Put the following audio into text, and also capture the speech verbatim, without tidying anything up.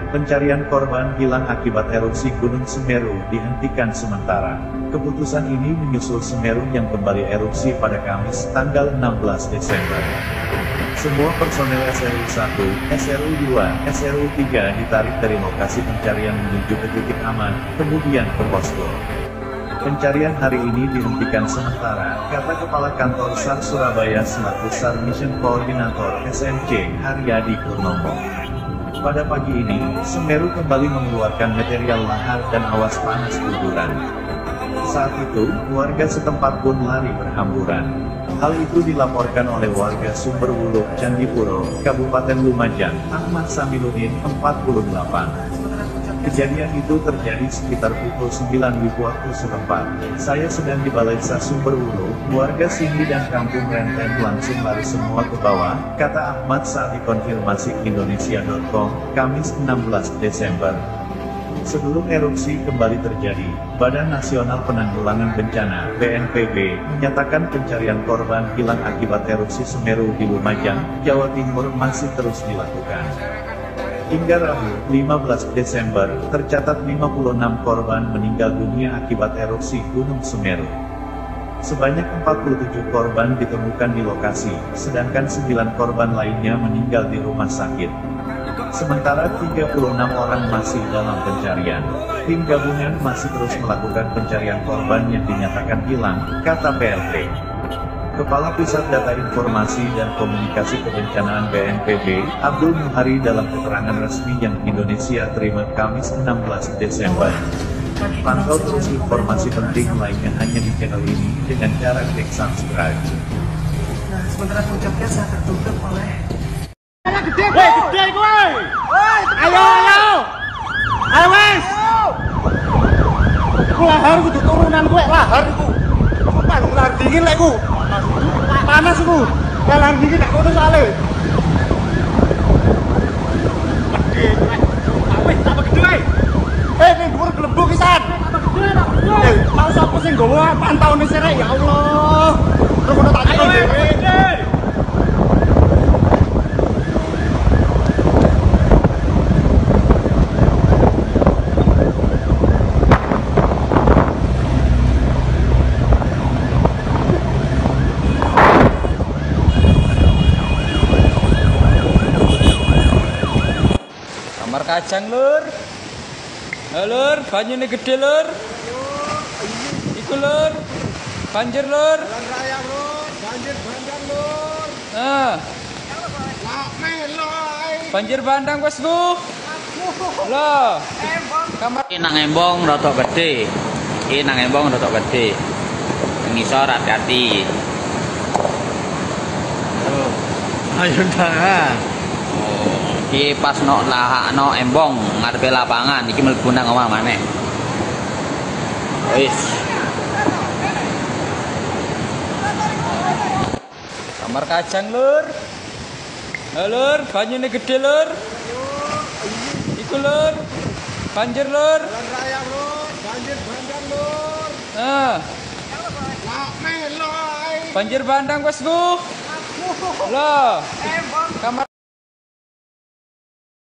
Pencarian korban hilang akibat erupsi Gunung Semeru dihentikan sementara. Keputusan ini menyusul Semeru yang kembali erupsi pada Kamis, tanggal enam belas Desember. Semua personel S R U satu, S R U dua, S R U tiga ditarik dari lokasi pencarian menuju ke titik aman, kemudian ke posko. Pencarian hari ini dihentikan sementara, kata Kepala Kantor SAR Surabaya selaku SAR Mission Coordinator S M C, Haryadi Purnomo. Pada pagi ini, Semeru kembali mengeluarkan material lahar dan awas panas guguran. Saat itu, warga setempat pun lari berhamburan. Hal itu dilaporkan oleh warga Sumberwuluh, Candipuro, Kabupaten Lumajang, Ahmad Samiluddin, empat puluh delapan. Kejadian itu terjadi sekitar pukul sembilan waktu setempat. Saya sedang di Balai S A Sumberwuluh, warga sini dan kampung Renteng langsung lari semua ke bawah, kata Ahmad saat dikonfirmasi Indonesia titik com, Kamis enam belas Desember. Sebelum erupsi kembali terjadi, Badan Nasional Penanggulangan Bencana (B N P B) menyatakan pencarian korban hilang akibat erupsi Semeru di Lumajang, Jawa Timur masih terus dilakukan. Hingga Rabu, lima belas Desember, tercatat lima puluh enam korban meninggal dunia akibat erupsi Gunung Semeru. Sebanyak empat puluh tujuh korban ditemukan di lokasi, sedangkan sembilan korban lainnya meninggal di rumah sakit. Sementara tiga puluh enam orang masih dalam pencarian. Tim gabungan masih terus melakukan pencarian korban yang dinyatakan hilang, kata P L T. Kepala Pusat Data Informasi dan Komunikasi Kebencanaan B N P B, Abdul Muhari dalam keterangan resmi yang Indonesia terima Kamis enam belas Desember. Pantau terus informasi penting lainnya hanya di channel ini dengan cara klik subscribe. Nah, sementara puncaknya saya tertutup oleh Anak gede, woi gede kowe. Ayo ayo. Ayo wes. Ku lahar kudu turunan kowe, lahar iku. Sumpah lahar dingin lek ku. Panas iku. Lahar dingin gak kono soalé. Gede kowe. Wis apa gede wae. Eh ning dhuwur glembung pisan. Apa gede ta? Eh, mau sapa sing nggawa pantaune sirek ya Allah. Terus kono tak takon dhewe. Kamar kacang lur. Lur, banyune gede lur. Iku lur. Banjir lur. Jalan raya lur, banjir bandang lur. Nah, Lak melo ae. banjir bandang wes ku. Loh. Kamar Ini nang embong rotok gede. Ini nang embong rotok gede. Ngisor hati-hati. Oh. Ayo dah. Iki pas no lahakno embong ngarepe lapangan iki mlebu nang omah maneh. Wis. kamar kacang lur. Lur, banyune gede lur. Iku lur. Banjir lur. Jalan raya lur, banjir bandang lur. Nah, Lak melo ae. banjir bandang wes ku. Loh. Kamar